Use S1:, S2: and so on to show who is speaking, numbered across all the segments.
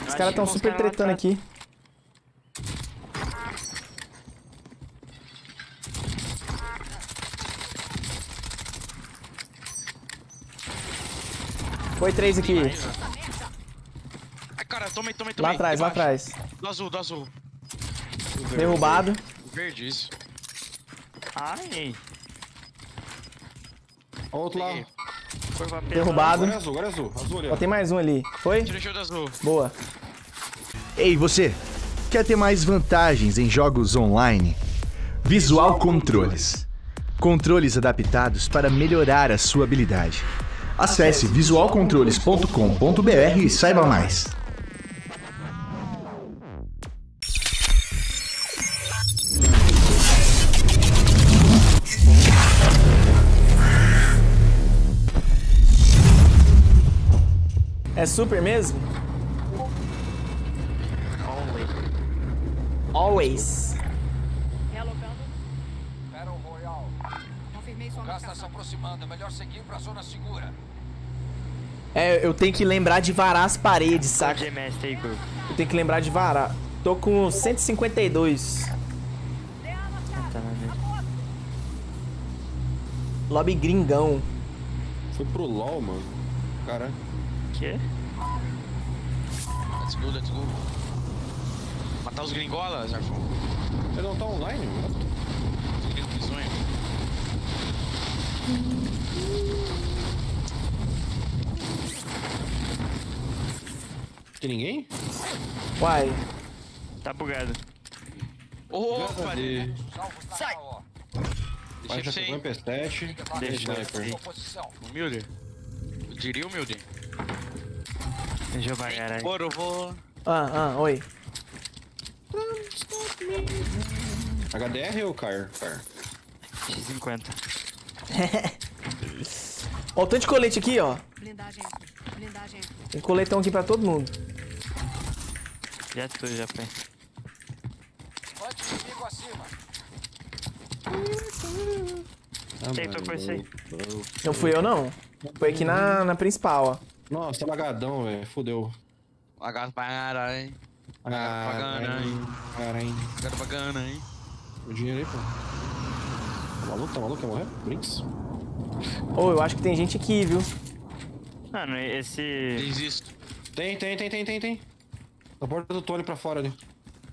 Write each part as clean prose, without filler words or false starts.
S1: Os caras tão super tretando aqui. Foi 3 aqui.
S2: Ai, cara, tomei.
S1: Lá atrás, lá atrás.
S2: Do azul.
S1: Derrubado.
S2: Verde, isso.
S3: Ai.
S4: Outro lá.
S1: Derrubado.
S4: Agora é azul. Azul ali,
S1: Ó,
S4: ó.
S1: tem mais um ali. Foi?
S2: Tira o show do azul.
S1: Boa.
S5: Ei, você! Quer ter mais vantagens em jogos online? Visual Controles. Controles adaptados para melhorar a sua habilidade. Acesse visualcontroles.com.br e saiba mais.
S1: É super mesmo? Always.
S6: Battle Royale.
S7: Confirmei sua
S6: O gás está se
S7: marcação.
S6: aproximando. É melhor seguir para a zona segura.
S1: É, eu tenho que lembrar de varar as paredes, saca?
S3: GMS aí, Igor.
S1: Eu tenho que lembrar de varar. Tô com 152.
S3: Tá na minha.
S1: Lobby gringão.
S4: Foi pro LOL, mano. Caralho.
S3: Quê?
S2: Let's go. Matar os gringolas, Zarfão.
S4: Ele não tá online, mano?
S2: Os gringos bizonhos.
S4: Tem ninguém?
S1: Uai.
S3: Tá bugado.
S2: Opa,
S4: Cadê?
S6: Salvos na
S2: Sai.
S6: AO.
S4: Vai
S2: deixa
S4: já
S2: eu
S4: pegou
S2: ser
S4: MP7.
S3: Deixa eu
S4: Sniper.
S3: ver.
S6: Posição.
S2: humilde. Eu diria humilde.
S3: Deixa eu pagar aí.
S2: Agora eu vou...
S1: Oi.
S4: HDR ou Car?
S3: X50.
S1: Ó, o tanto de colete aqui, ó.
S7: Blindagem. Blindagem.
S1: Tem coletão aqui pra todo mundo.
S3: Já tô, já foi.
S6: Antes inimigo acima.
S3: Quem tocou isso aí?
S1: Não fui eu, não. Foi aqui na principal, ó.
S4: Nossa, tá lagadão, velho. Fudeu.
S2: Lagarto pra caralho.
S4: Caralho.
S2: Lagarto bacana, hein?
S4: O dinheiro aí, pô. Tá maluco? Quer morrer? Brinks?
S1: Ô, eu acho que tem gente aqui, viu?
S3: Mano, esse...
S2: Desisto.
S4: Tem. Na porta do Tony pra fora ali.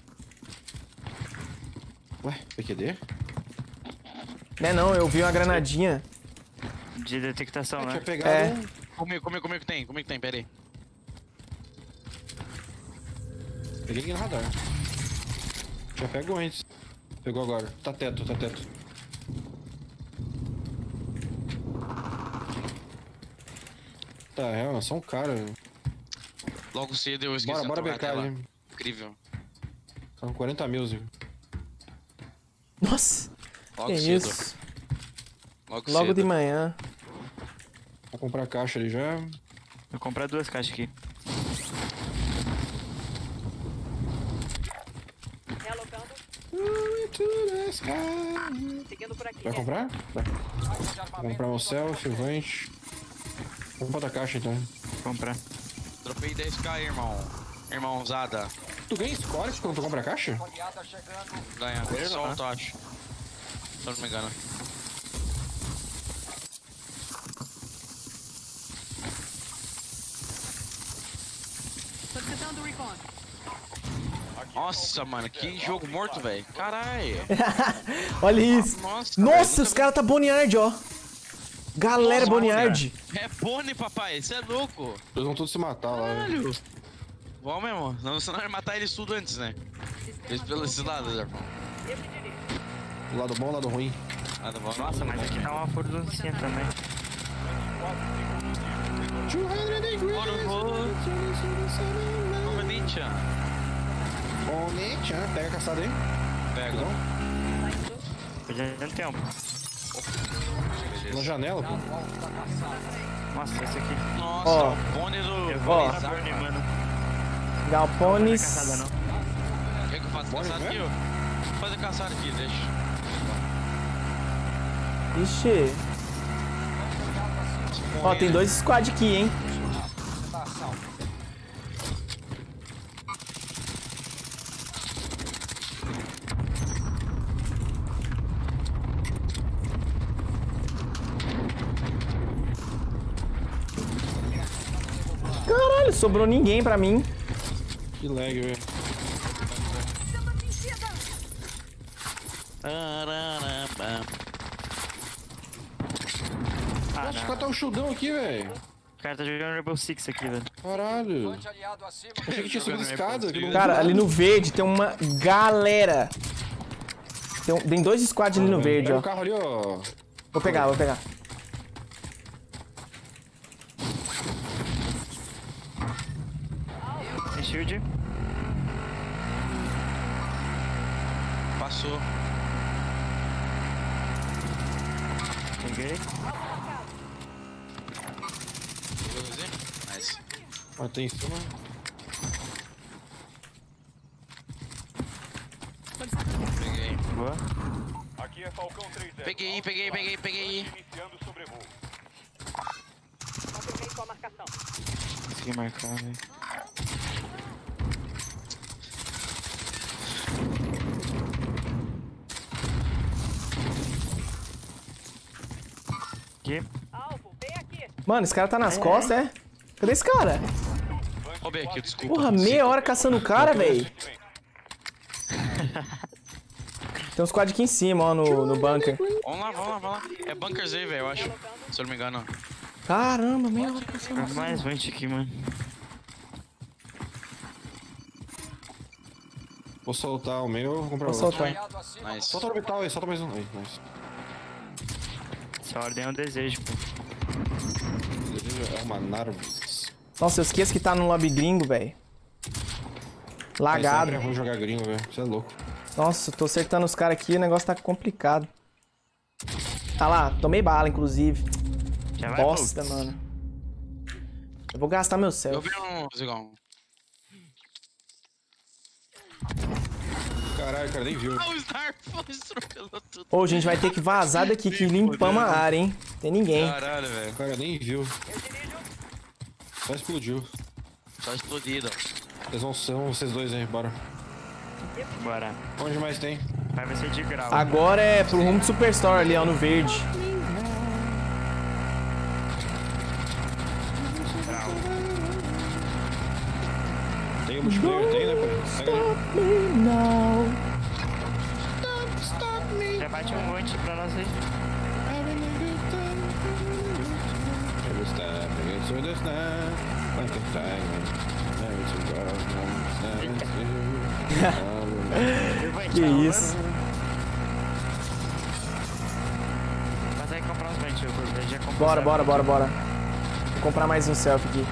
S4: Ué, PQD?
S1: Não, eu vi uma granadinha.
S3: de detectação,
S4: Tinha
S3: né?
S4: pegado
S1: É.
S2: Comigo que tem, pera aí.
S4: Peguei aqui no radar. Já pegou antes. Pegou agora. Tá teto. Tá, é só um cara.
S2: Logo cedo eu esqueci
S4: Bora
S2: de
S4: becar ali.
S2: Incrível.
S4: São 40 mil, Zico.
S1: Nossa,
S2: Logo
S1: que
S2: cedo.
S1: isso.
S2: Logo
S1: Logo
S2: cedo.
S1: de manhã.
S4: Vou comprar a caixa ali já.
S3: Vou comprar 2 caixas aqui.
S7: Relocando. Seguindo por aqui.
S4: Vai comprar? Vai. Vou comprar um selfie, vante. Vamos botar a caixa então.
S3: Vou comprar.
S2: Dropei 10k, irmão. Irmãozada.
S4: Tu ganha score quando tu compra a caixa?
S6: Oleada chegando.
S2: Ganha.
S3: Sério,
S2: Solto, acho. Se eu não me engano.
S7: Solicitando recon.
S2: Nossa, mano, que jogo morto, velho. Caralho.
S1: Olha isso.
S2: Nossa,
S1: Nossa,
S2: velho,
S1: os caras tá Boneyard, ó. Galera
S2: Nossa,
S1: Boneyard.
S2: É Pony, papai. Você é louco.
S4: Eles vão todos se matar lá.
S2: Caralho. Vamos mesmo. Não, senão vai matar eles tudo antes, né? Eles pelos lados, Zé.
S4: Lado bom, lado ruim.
S2: Nada bom.
S3: Nossa, mas aqui tá uma furduncinha também.
S2: Bonita.
S4: Bonita. Pega a caçada aí.
S2: Pega.
S3: Já tem tempo.
S4: Na janela, pô.
S3: Nossa, esse aqui.
S2: Nossa,
S1: Ó.
S2: o Pony do...
S3: Eu
S1: Ó.
S3: vou comprar Burn, mano. Não
S1: Galpones.
S3: vai caçada, não.
S2: Quer que eu faça
S4: Bora,
S2: caçada
S4: né?
S2: aqui, ó? Vou fazer caçada aqui, deixa.
S1: Ixi. Ó, tem 2 squad aqui, hein?
S8: sobrou ninguém pra mim.
S4: Que lag, velho. Nossa, o cara tá um chudão aqui, velho.
S3: O cara tá jogando Rainbow Six aqui, velho.
S4: Caralho.
S6: Levante aliado acima.
S4: Achei que tinha subido escada. Que não
S8: Cara, ali no verde tem uma galera. Tem 2 squads ali no verde,
S4: Pega
S8: ó.
S4: o carro ali, ó.
S8: Vou pegar, vou pegar.
S3: Tem shield.
S2: Passou.
S3: Peguei.
S2: Nice.
S4: Mas tem em cima.
S2: Peguei.
S3: Boa.
S6: Aqui é Falcão 3.
S2: Peguei.
S6: Iniciando sobrevoo.
S7: Confirmei sua marcação.
S3: Consegui marcar, velho. Aqui.
S7: Alvo, vem aqui.
S8: Mano, esse cara tá nas costas, é? Cadê esse cara?
S2: Ó, bem aqui, desculpa.
S8: Porra, meia hora caçando o cara, velho. Tem um squad aqui em cima, ó, no bunker.
S2: Vamos lá. É bunkers aí, velho, eu acho. Se eu não me engano.
S8: Caramba, meia hora caçando.
S3: Tem mais 20 aqui, mano.
S4: Vou soltar o meu, vou comprar
S8: Vou
S4: outro.
S8: soltar.
S6: Aliado acima.
S2: Nice.
S4: Solta o orbital aí, solta mais um. Aí, nice.
S3: Essa ordem é um desejo, pô.
S4: É uma Narvis.
S8: Nossa, eu esqueço que tá no lobby gringo, velho. Lagado.
S4: É ruim jogar gringo, velho. Você é louco.
S8: Nossa, tô acertando os caras aqui e o negócio tá complicado. Ah lá, tomei bala, inclusive.
S3: Já vai,
S8: Bosta,
S3: pô.
S8: mano. Eu vou gastar meu
S2: Eu
S8: selfie.
S2: vi um Zigão.
S4: Caralho, o cara nem viu.
S2: Ah, o Snarf estrelou tudo.
S8: Ô, a gente vai ter que vazar daqui que limpamos a área, hein? Tem ninguém.
S2: Caralho, velho.
S4: O cara nem viu. Só explodiu.
S2: Só explodido.
S4: Vocês vão ser vocês dois aí, bora.
S3: Bora.
S4: Onde mais tem?
S3: Vai ser de grau.
S8: Agora é pro rumo do Superstore ali, ó, no verde.
S4: Tem o multiplayer? Tem, né, pai? Pega ali.
S3: Já bate um monte pra nós aí.
S8: Que isso.
S3: Mas aí comprar uns banchos, eu já comprei.
S8: Bora. Vou comprar mais um selfie aqui.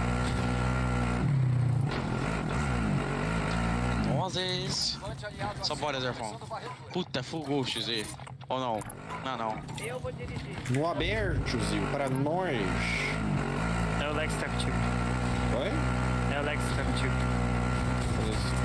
S2: Nossa, é isso.
S6: Levante aliado
S2: Só
S6: acima.
S2: bora, Zerfão.
S6: Começando varredura.
S2: Puta, full ghost, Z. Ou não? Não.
S7: Eu vou dirigir.
S4: No aberto, Zil, para nós.
S3: É o Lex que tá contigo.
S4: Oi?
S3: É o Lex que tá contigo.
S4: Beleza.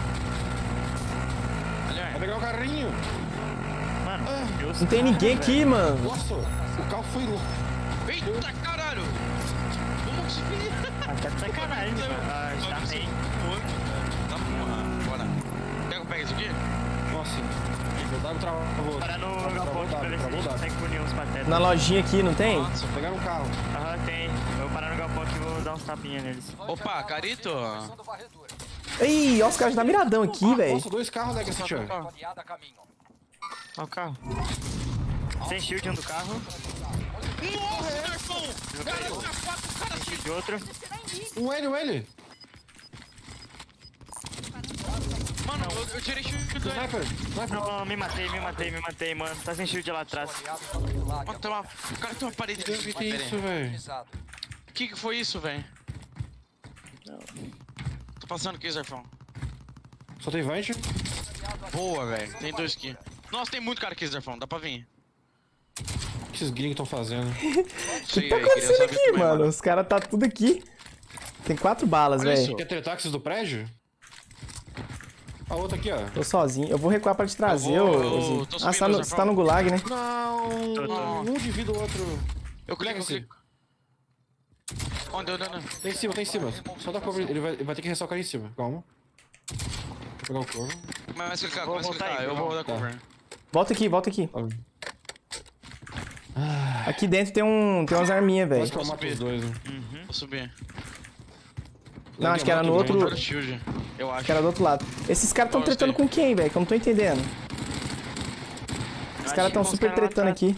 S2: Ali,
S4: Vai
S2: ó.
S4: pegar o carrinho.
S3: Mano, eu
S8: Não tem ninguém aqui, mano.
S4: Nossa, o carro foi louco.
S2: Eita, caralho! Vamos conseguir!
S3: Tá de sacanagem, mano. Ah, está bem.
S2: Tá bom, bora. Quer que eu pegue isso aqui?
S4: Nossa. O Dago travou.
S3: Parar no
S4: Travou
S3: galpão
S4: o
S3: pra
S4: Dago,
S3: ver se a
S4: travou o
S3: gente
S4: Dago.
S3: consegue punir uns patetas.
S8: Na lojinha aqui, não tem?
S2: Nossa.
S4: Pegar no carro.
S3: Aham, tem. Eu vou parar no galpão aqui e vou dar uns tapinhas neles.
S2: Opa, Carito!
S6: Começando varredura.
S8: Ih, ó, os caras já tá miradão aqui, velho.
S4: Nossa, 2 carros, né, que assistiu.
S6: Aliada a caminho.
S3: Ó o carro. Sem shield um do carro.
S2: Nossa, Zerfão! Cara,
S3: Shield outro.
S4: O L.
S2: mano, eu tirei chute do
S4: Sniper.
S3: Não, me matei, mano. Tá sem shield lá atrás.
S6: Aliado da Pilar.
S2: Mano, tem uma... O cara tem uma parede de
S4: Que
S2: Pera
S4: isso,
S2: aí.
S4: velho?
S6: Utilizado.
S2: Que foi isso, velho? Tô passando aqui, Zerfão.
S4: Só tem vante.
S2: Boa, velho. Tem 2 aqui. Nossa, tem muito cara aqui, Zerfão. Dá pra vir.
S4: O que esses gringos estão fazendo?
S8: O que tá acontecendo aqui, mano? Os caras tá tudo aqui. Tem 4 balas,
S2: Olha
S8: velho.
S2: isso.
S4: Quer ter táxis do prédio? A outra aqui, ó.
S8: Tô sozinho. Eu vou recuar pra te trazer,
S2: Eu vou-
S8: ô
S2: eu
S8: Zi.
S2: tô
S8: Ah,
S2: subindo,
S8: você tá no gulag, né?
S4: Não, um divide o outro.
S2: Eu clico, eu
S4: Legacy.
S2: clico. Onde?
S4: Tem em cima. Só dá cover. Ele vai ter que ressaltar em cima. Calma. Deixa eu pegar o cover.
S2: Começa a clicar,
S3: Vou
S2: começa a
S3: voltar
S2: clicar.
S3: aí,
S2: Eu vou dar
S4: tá.
S2: cover.
S8: Volta aqui. Aqui dentro tem umas arminhas, velho.
S4: Quase que eu mato os dois, né?
S2: Vou subir.
S8: Não, acho que era no outro.
S2: Controle shield. Eu acho.
S8: Acho que era do outro lado. Esses caras tão
S2: Qual eu
S8: tretando
S2: sei?
S8: com quem, velho? Que eu não tô entendendo. Os caras tão
S3: que os
S8: super
S3: caras lá
S8: tretando
S3: atrás.
S8: aqui.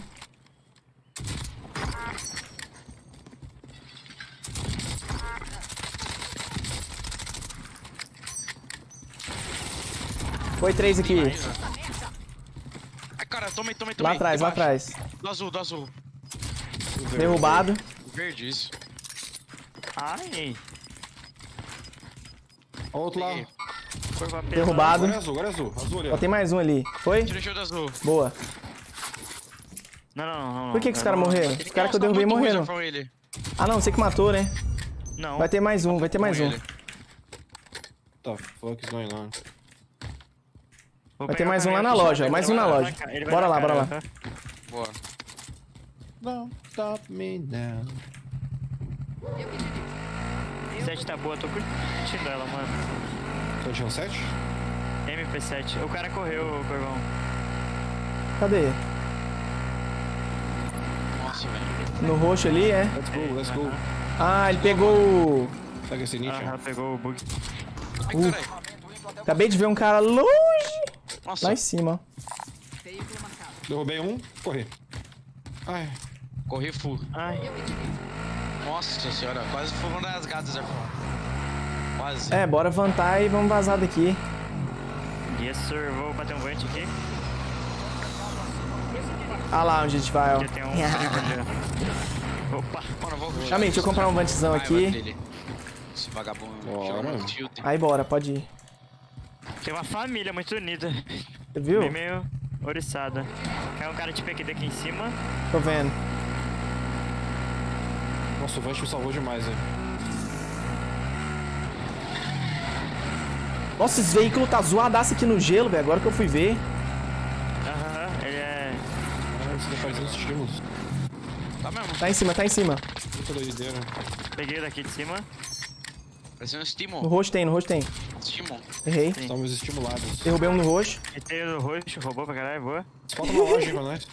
S8: Foi 3 aqui.
S2: Ai, cara, tomei.
S8: Lá atrás, lá
S2: Debaixo.
S8: atrás.
S2: Do azul.
S8: Derrubado.
S2: Verde, isso.
S3: Ai,
S4: Ó, outro lá.
S2: Peguei.
S3: curva pesada.
S8: Derrubado.
S4: Agora é azul. Azul ali, ó.
S8: Ó, tem mais um ali. Foi?
S2: Tira o shield azul.
S8: Boa.
S3: Não.
S8: Por que os caras morreram? Os caras que eu derrubei
S2: Nossa, tá muito
S8: morreram.
S2: ruim, Zafão, ele.
S8: Ah, não, você que matou, né?
S3: Não.
S8: Vai ter mais um, vai ter mais
S2: Com
S8: um.
S2: ele.
S4: Tá, fuck is going on?
S3: Vou
S8: Vai ter
S3: pegar
S8: mais
S3: o
S8: um lá na
S3: caminhão,
S8: loja,
S3: ele
S8: mais
S3: vai
S8: um na
S3: dar
S8: loja.
S3: ele vai
S8: Bora
S3: dar
S8: lá, bora
S3: cara,
S8: lá.
S3: tá?
S2: Boa.
S4: Don't stop me now.
S3: 7 tá boa, tô curtindo ela, mano.
S4: Tá de 7?
S3: MP7. O cara correu, Corvão.
S8: Cadê?
S2: Nossa, velho.
S8: No roxo ali, é?
S4: Let's go.
S8: Ah, ele pegou o...
S4: Pega esse nicho.
S3: Aham, pegou o bug.
S2: Ai, caralho.
S8: Acabei de ver um cara longe.
S2: Nossa.
S8: Lá em cima, ó.
S4: Derrubei um, corri. Ai,
S2: Corri full.
S3: Ai,
S2: Nossa senhora, quase foi uma das gatas, Zafão. Quase.
S8: É, bora vantar e vamos vazar daqui.
S3: yes sir. Vou bater um vante aqui.
S8: Ah lá onde a gente vai, ó.
S3: Já tem um ali, ó. Opa.
S2: Mano, eu vou...
S8: Chame, deixa eu comprar um vantezão
S2: Raiva
S8: aqui.
S2: dele. Esse vagabundo.
S4: Bora.
S2: Tirou meu shield.
S8: Aí bora, pode ir.
S3: Tem uma família muito unida.
S8: Você viu?
S3: Bem meio oriçada. Caiu um cara de PQD aqui em cima.
S8: Tô vendo.
S4: nossa, o Vant me salvou demais, velho.
S8: Nossa, esse veículo tá zoadaço aqui no gelo, velho. Agora que eu fui ver.
S3: Aham, ele é...
S4: Ah, isso tá parecendo estímulos.
S2: Tá mesmo?
S8: Tá em cima, tá em cima.
S4: Muita doideira.
S3: Peguei daqui de cima.
S2: Parecendo um
S8: No
S2: estímulo.
S8: roxo tem, no roxo tem.
S2: Estímulo.
S8: Errei.
S4: Estamos estimulados.
S8: Derrubei um no roxo.
S3: Metei o roxo, roubou pra caralho, boa.
S4: Falta uma loja pra nós.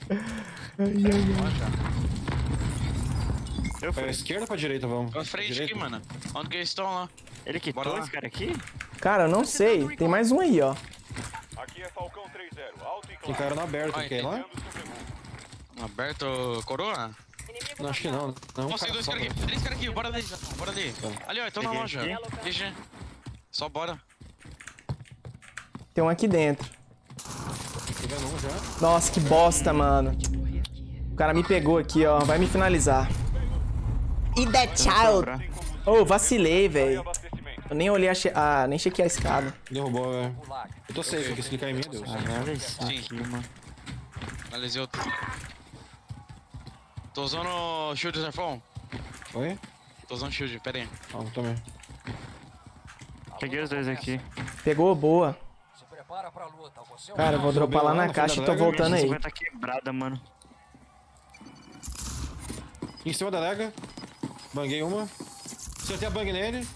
S3: Eu
S4: Pra
S3: fui.
S4: esquerda ou pra direita, vamos?
S2: Pra frente
S4: Direita?
S2: aqui, mano. Onde que eles estão lá?
S3: Ele quitou
S2: Bora lá.
S3: esse cara aqui?
S8: Cara, eu não sei. Tem mais um aí, ó.
S6: Aqui é Falcão 3-0, alto e
S4: Tem
S6: claro.
S4: cara no aberto,
S2: Ai,
S4: quer ir lá?
S2: Aberto coroa?
S4: Não, acho que não. Não,
S2: Nossa, tem dois
S4: só
S2: caras aqui. 3 caras aqui. Bora ali, Zafão. Bora ali. Ali, ó. Estão na
S3: Peguei
S2: loja.
S3: aqui.
S2: Deixa. Só bora.
S8: Tem um aqui dentro.
S4: Tô vendo um já.
S8: Nossa, que bosta, mano. O cara me pegou aqui, ó. Vai me finalizar. E that child. Oh, vacilei, velho. Eu nem olhei nem chequei a escada.
S4: Derrubou, velho. Eu tô safe aqui, se clicar em mim, Deus.
S3: Olha isso
S2: Sim.
S3: aqui, mano.
S2: Analisei outro. Tô usando shield, Zafão.
S4: Oi?
S2: Tô usando shield, pera aí.
S4: Ah, também.
S3: Peguei os dois aqui.
S8: Pegou, boa.
S6: Se prepara pra luta, você é o
S8: Cara, eu vou dropar lá na caixa e tô voltando aí.
S3: Vai tá quebrada, mano.
S4: Em cima da lega. Banguei uma. Acertei a bang nele.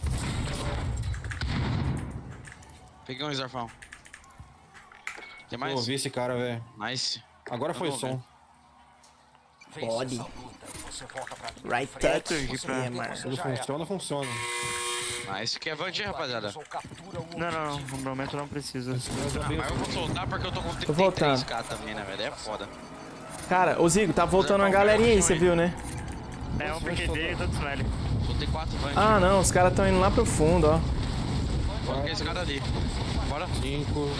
S2: Peguei um Zafão. Tem mais?
S4: Pô, vi esse cara, velho.
S2: Nice.
S4: Agora foi
S2: Tá bom,
S4: som.
S8: Pode.
S6: Você volta pra mim.
S8: Right tech.
S3: aqui pra-
S4: Quando funciona, funciona.
S2: Nice que é vantagem, rapaziada.
S6: Sou captura o
S3: Não, o momento não precisa.
S2: Mas eu vou soltar porque eu tô com
S8: Tô voltando.
S2: 33k também, né, velho? É foda.
S8: Cara, ô Zigo, tá voltando uma galerinha aí, você viu, né?
S3: É um PQD e todos velho.
S2: Soltei 4 vantagem.
S8: Ah, não, os caras tão indo lá pro fundo, ó.
S2: Coloquei esse cara ali. Bora.
S4: 5.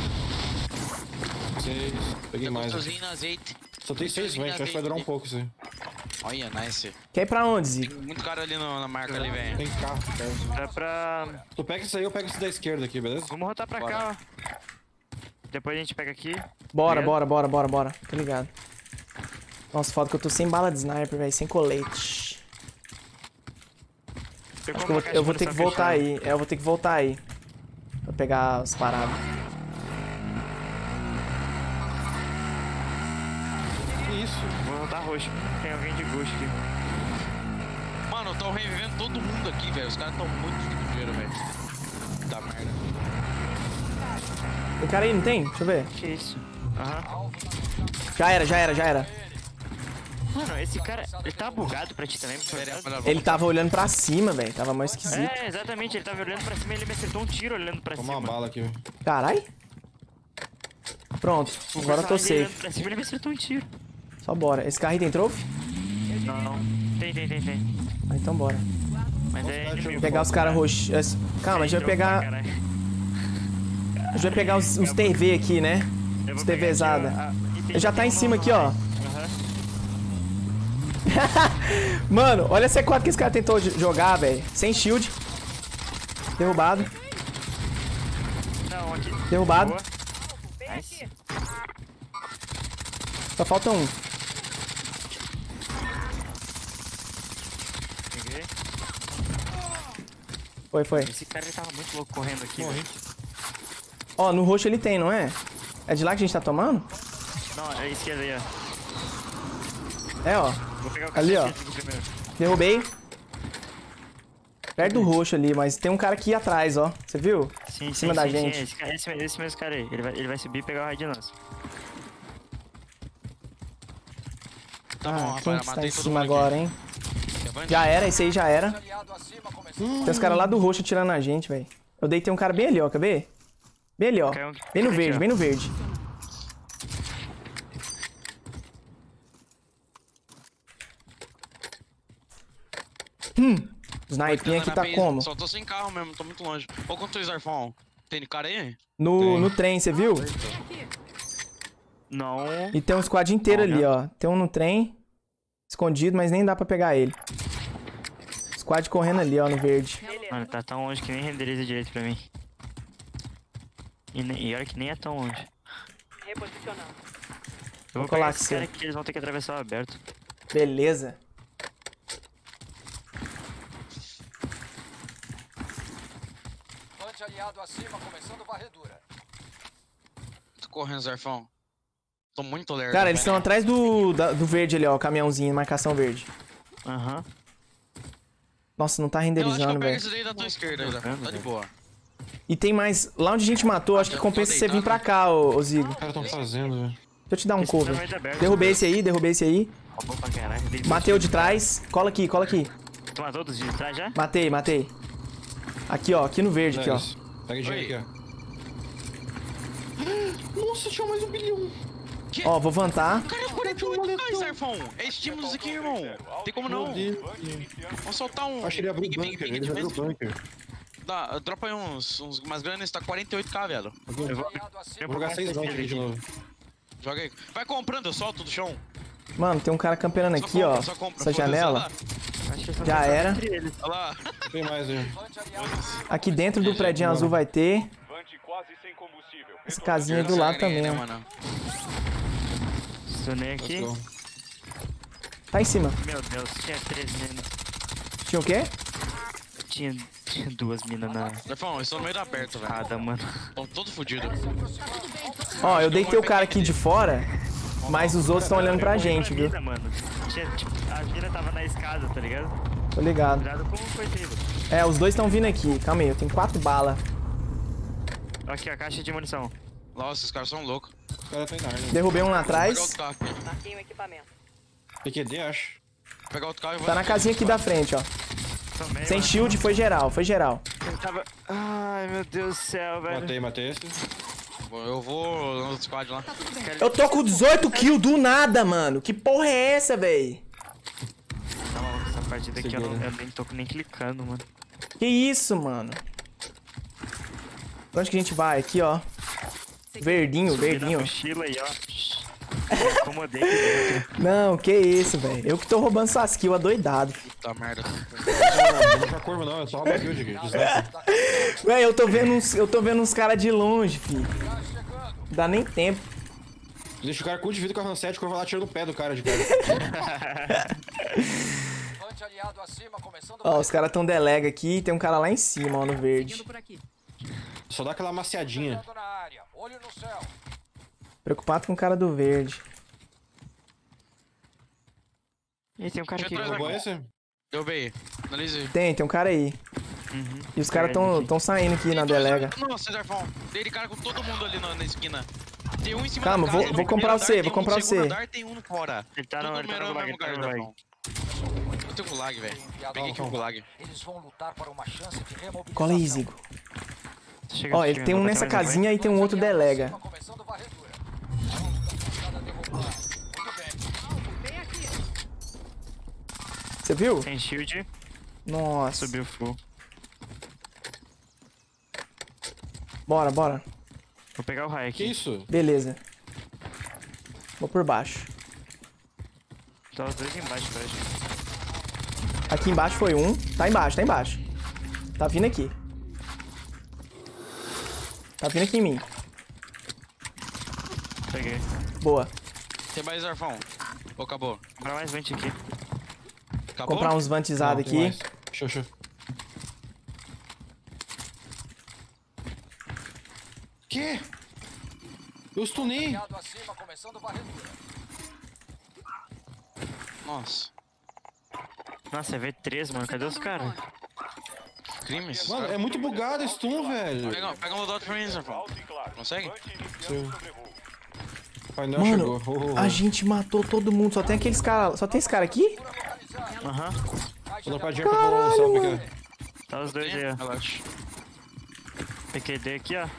S4: 6. Peguei mais.
S2: Gostosinho no azeite.
S4: Só tem 6 vent, acho que vai durar um pouco isso aí.
S2: Olha, nice.
S8: Quer ir pra onde, Zigo?
S2: Muito cara ali na marca ali, velho.
S4: Tem carro perto.
S3: Dá pra...
S4: Tu pega esse aí, eu pego esse da esquerda aqui, beleza?
S3: Vamos rotar pra
S2: Bora.
S3: cá, ó. Depois a gente pega aqui.
S8: Bora,
S3: Beleza?
S8: bora. Tá ligado. Nossa, foda que eu tô sem bala de sniper, velho, sem colete. Acho que eu vou ter que voltar aí. É, eu vou ter que voltar aí. Pra pegar as paradas.
S4: Que isso?
S3: Vou rotar roxo. Tem alguém de ghost aqui.
S2: Mano, eu tô revivendo todo mundo aqui, velho. Os caras tão muito de dinheiro, velho. Puta merda.
S8: Tem cara aí, não tem? Deixa eu ver.
S3: Que isso? Aham.
S8: Já era.
S3: Mano, esse cara, ele tá bugado pra ti também.
S8: Ele tava olhando pra cima, velho. Tava mais esquisito.
S3: É, exatamente, ele tava olhando pra cima e ele me acertou um tiro olhando pra
S4: Toma
S3: cima.
S4: uma bala aqui, velho.
S8: Carai. Pronto, agora eu tô
S3: Ele olhando
S8: safe.
S3: pra cima ele me acertou um tiro.
S8: Só bora. Esse carro aí tem trophy?
S3: Não. Tem.
S8: Ah, então bora.
S3: Mas é inimigo.
S8: Pegar os caras roxos. Calma, a gente vai pegar. A gente vai pegar os TV aqui, né? Os TVzada. Ele já tá em cima aqui, ó. Mano, olha a C4 que esse cara tentou jogar, velho. Sem shield. Derrubado.
S3: Não, aqui.
S8: Derrubado.
S3: Boa.
S7: Vem aqui.
S8: Só falta um.
S3: Peguei.
S8: Foi.
S3: Esse cara ele tava muito louco correndo aqui. velho.
S8: Ó, no roxo ele tem, não é? É de lá que a gente tá tomando?
S3: Não, é a esquerda aí, ó.
S8: É, ó.
S3: Vou pegar o
S8: Ali, ó.
S3: cacete aqui primeiro.
S8: Derrubei. Perto do roxo ali, mas tem um cara aqui atrás, ó. Você viu?
S3: Sim,
S8: Em cima da gente.
S3: Esse mesmo cara aí. Ele vai subir e pegar o raid nosso.
S2: Tá bom,
S8: Quem
S2: rapaz,
S8: que tá em
S2: matei todo
S8: cima
S2: mundo
S8: agora,
S2: aqui.
S8: hein?
S2: Levante.
S8: Já era, esse aí já era.
S6: Aliado acima começando.
S8: Tem os caras lá do roxo atirando na gente, velho. Eu deitei um cara bem ali, ó. Quer ver? Bem ali, ó.
S3: Caiu um-
S8: Bem no
S3: aqui,
S8: verde,
S3: ó.
S8: bem no verde. Snipinho aqui tá como?
S2: Só tô sem carro mesmo, tô muito longe. Ô, quanto é o Zarfão? Tem cara aí?
S8: No trem, você viu?
S3: Não.
S8: E tem um squad inteiro ali, ó. Tem um no trem. Escondido, mas nem dá pra pegar ele. Squad correndo ali, ó, no verde.
S3: Mano, tá tão longe que nem renderiza direito pra mim. E olha que nem é tão longe.
S7: Reposicionando.
S3: Eu vou
S8: colar
S3: pegar
S8: com
S3: esses
S8: você.
S3: caras aqui, eles vão ter que atravessar o aberto.
S8: Beleza.
S6: Levante aliado acima começando varredura.
S2: Tô correndo, Zarfão. Tô muito lerdo.
S8: Cara, eles estão atrás do verde ali, ó. O caminhãozinho, marcação verde.
S3: Aham.
S8: Nossa, não tá
S2: Eu acho que eu
S8: renderizando,
S2: pego
S8: velho.
S2: esse daí da tua esquerda, Zarfão. Tá de boa.
S8: E tem mais. Lá onde a gente matou, acho que
S2: eu
S8: compensa
S2: tô
S8: você vir
S2: deitado.
S8: pra cá, ô Zigo.
S4: Os caras tão fazendo, velho.
S8: Deixa eu te dar um
S3: Esse
S8: cover.
S3: cara vai dar aberto.
S8: Derrubei esse aí, derrubei esse aí.
S3: Roubou pra caralho. Dei
S8: Matei o de trás. Cola aqui, cola aqui.
S3: Tu matou dos de trás já?
S8: Matei, matei. Aqui, ó. Aqui no verde, aqui, ó.
S4: Pega dinheiro
S2: Oi.
S4: aqui, ó. Nossa, tinha mais 1 bilhão.
S8: Ó, vou vantar.
S2: Cara, 48k, Zarfão. É estímulos aqui, irmão. Tem como não. Vamos soltar um.
S4: Acho que ele abriu o
S2: Ping,
S4: bunker,
S2: ping,
S4: ele
S2: ping,
S4: abriu o
S2: ping.
S4: bunker.
S2: Dropa aí uns mais grandes, tá 48k, velho.
S3: Eu vou...
S6: Aliado acima.
S4: Vou jogar 6 bunker aqui de novo.
S2: Joga aí. Vai comprando, eu solto do chão.
S8: Mano, tem um cara camperando
S2: Só
S8: aqui,
S2: compra,
S8: ó.
S2: só compra.
S8: Essa
S2: Foda-se,
S8: janela.
S3: Acho que só
S8: Já
S3: tem
S8: era.
S3: entre eles.
S2: Olha lá.
S4: Tem mais aí.
S6: Levante aliado acima.
S8: Aqui dentro do prédio azul vai ter.
S6: Levante quase sem combustível.
S8: Essa casinha aí do lado também, ó.
S2: mano.
S3: Stunei aqui.
S4: Let's go.
S8: Tá em cima.
S3: Meu Deus, tinha 3 minas.
S8: Tinha o quê?
S3: Tinha 2 minas na
S2: Zarfão, eles estão no meio da aberto, velho.
S3: escada, mano.
S2: Estão todos fodidos.
S8: Ó, eu deitei o cara aqui de fora, mas os outros estão olhando pra gente, viu?
S3: Mina, mano. Tinha, tipo, a mina tava na escada, tá ligado?
S8: Tô ligado.
S3: Cuidado como foi teve.
S8: É, os dois estão vindo aqui. Calma aí, eu tenho 4 balas.
S3: Aqui, a caixa de munição.
S2: Nossa, esses caras são loucos.
S4: Os caras estão em arma.
S8: Derrubei um lá
S2: Vou pegar
S8: atrás.
S2: outro carro aqui.
S7: Marquei um equipamento.
S4: PQD, acho.
S2: Vou pegar outro carro e vou...
S8: Tá na casinha aqui da frente, ó.
S3: Também,
S8: Sem
S3: mano.
S8: shield, foi geral, foi geral.
S3: Ele tava... Ai, meu Deus do céu, velho.
S4: Matei esse.
S2: Eu vou no outro squad lá.
S8: Eu tô com 18 kills do nada, mano. Que porra é essa, véi?
S3: Tá maluco, essa partida aqui eu,
S4: Segura.
S3: eu nem tô nem clicando, mano.
S8: Que isso, mano? Pra onde que a gente vai? Aqui, ó. Verdinho,
S3: Subi na
S8: verdinho.
S3: mochila aí, ó. Me acomodei aqui dentro.
S8: Não, que isso, velho. Eu que tô roubando suas kills, adoidado.
S2: Puta merda.
S4: Não vou pra curva não, é só roubar build aqui. Desliga.
S8: Véi, eu tô vendo uns caras de longe, filho. Não dá nem tempo.
S4: Deixa o cara com de vida com a Ransete, que eu vou lá tirando o pé do cara de perto.
S6: Levante aliado acima começando
S8: Ó, os caras tão delega aqui e tem um cara lá em cima, ó, no verde.
S4: Só dá aquela maciadinha.
S6: varredura na área. Olho no céu.
S8: Preocupado com o cara do verde.
S3: Ih, tem um cara aqui.
S2: Deixa eu
S4: Roubou esse?
S2: Derrubei. Analise.
S8: Tem um cara aí.
S3: Uhum.
S8: E os caras tão saindo aqui na delega.
S2: Nossa, Zarfão. Dei de cara com todo mundo ali na esquina. Tem um em cima
S8: Calma,
S2: da casa,
S8: vou
S2: no
S8: comprar
S2: primeiro
S8: você,
S2: andar,
S8: vou
S2: tem
S8: comprar
S2: no segundo
S8: você.
S2: andar, tem um no fora.
S3: Ele tá
S2: Tudo
S3: no
S2: mesmo
S3: gulag,
S2: lugar,
S3: tá no
S2: Zarfão. Eu tô com lag, velho. Peguei aqui o gulag.
S6: Eles vão lutar para uma chance de remobilização.
S8: Cola aí, Zigo.
S3: Chega
S8: Ó,
S3: aqui,
S8: ele tem
S3: vou
S8: um
S3: botar
S8: nessa
S3: mais um, vai.
S8: casinha e tem um outro delega.
S6: Começando varredura. Alvo da derrubada. Muito bem.
S7: Bem aqui.
S8: Você viu?
S3: Sem shield,
S8: Nossa.
S3: subiu full.
S8: Bora, bora.
S3: Vou pegar o raio
S4: Que
S3: aqui.
S4: isso?
S8: Beleza. Vou por baixo.
S3: Tá os dois embaixo, parece.
S8: Aqui embaixo foi um. Tá embaixo, tá embaixo. Tá vindo aqui. Tá vindo aqui em mim.
S3: Peguei.
S8: Boa.
S2: Tem mais, Zarfão? Ou acabou?
S3: Vou comprar mais 20 aqui.
S2: Acabou?
S8: Comprar uns vantizados
S4: Não, tem
S8: aqui.
S4: mais. Show. Que? Eu stunei.
S6: Aliado acima, começando varredura.
S2: Nossa.
S3: Nossa, é V3, mano. Cadê os caras?
S2: Crimes.
S4: Mano, é muito bugado esse stun, velho.
S2: Pega um loadout pra mim, Zarfão. Consegue?
S4: O painel
S8: Mano,
S4: chegou.
S8: a gente matou todo mundo. Só tem aqueles caras. Só tem esse cara aqui?
S3: Aham.
S4: Tô na padinha pra dar um salve aqui.
S3: Tá os dois aí, ó.
S2: Relaxa.
S3: PQD aqui, ó.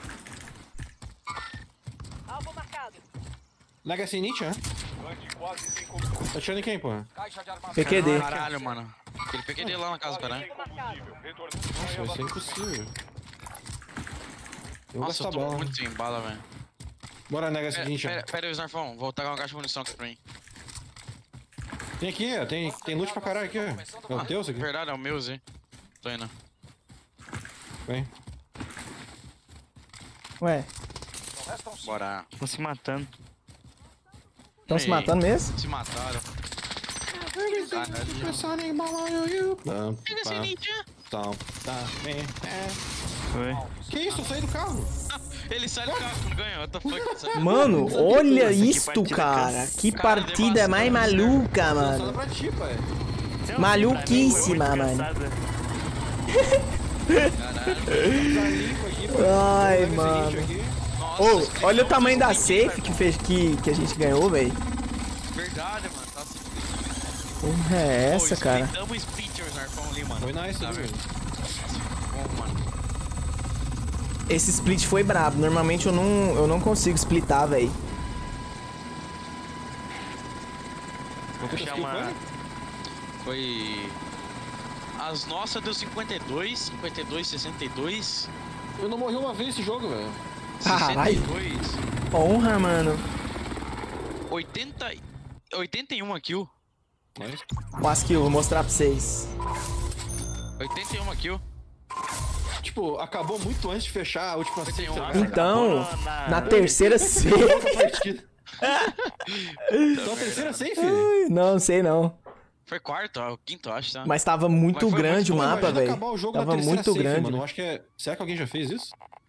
S7: Alvo marcado.
S4: Legacy Nietzsche, né? Tá atirando em quem, porra?
S6: Caixa de armamento.
S8: PQD.
S2: Caralho, mano. Aquele PQD lá na casa, caralho.
S7: Alvo marcado.
S4: Nossa, vai ser impossível. Eu vou
S2: Nossa,
S4: gastar
S2: eu tô
S4: bala.
S2: muito sem bala, velho.
S4: Bora, Legacy Nietzsche.
S2: Pera aí, Zarfão. Vou tacar uma caixa de munição aqui pra mim.
S4: Tem aqui, ó. Tem loot pra caralho aqui, ó. É o teu, isso aqui?
S2: Verdade, é o meu, Zé. Tô indo.
S4: Vem.
S8: Ué,
S6: Restam 5.
S2: Bora.
S3: Estão se matando.
S8: estão se
S2: Ei.
S8: matando mesmo?
S2: Se mataram.
S3: Foi.
S4: Que isso? Eu saí do carro.
S2: Ele sai do carro quando ganha. What the fuck? Sai.
S8: Mano, olha
S3: Nossa, que
S8: isto,
S3: partida
S8: cara. Que
S2: Cara,
S8: partida mais
S2: devastante.
S8: maluca,
S4: Só
S8: mano.
S4: pra ti, pai.
S3: Sei lá,
S8: Maluquíssima,
S3: pra mim foi muito
S8: mano.
S3: cansada.
S8: Ai, mano.
S2: Nossa,
S8: Ô,
S2: esse
S8: olha o
S2: é um
S8: tamanho da
S2: zumbi,
S8: safe que, fez, que a gente ganhou, velho.
S2: Verdade, mano. Tá assim.
S8: Porra é essa, cara?
S2: Damos splitters, Zarfão ali, mano.
S4: Foi nice,
S2: Tá
S4: viu?
S2: vendo? Bom, mano.
S8: Esse split foi brabo. Normalmente eu não consigo splitar, velho.
S3: Vou puxar uma...
S2: Foi... As nossas deu 52, 52, 62,
S4: Eu não morri uma vez nesse jogo, velho.
S8: Caralho.
S2: 62,
S8: Honra, mano.
S2: 80, 81 kill.
S4: Nice.
S8: Ó, as kills, vou mostrar pra vocês.
S2: 81 kill.
S4: Tipo, acabou muito antes de fechar a última safe.
S2: 81.
S4: tá ligado?
S8: Então,
S3: Acabou
S8: na terceira safe...
S4: Outra partida. Então, a terceira safe?
S8: Não sei não.
S2: Foi quarto, ó, o quinto, eu acho, tá?
S8: Mas tava muito
S2: Mas foi
S8: grande o
S2: muito-
S8: mapa,
S4: Imagina
S8: velho.
S4: acabar o jogo na
S8: Tava
S4: terceira
S8: muito
S4: safe,
S8: grande.
S4: mano. Eu acho que é... Será que alguém já fez isso?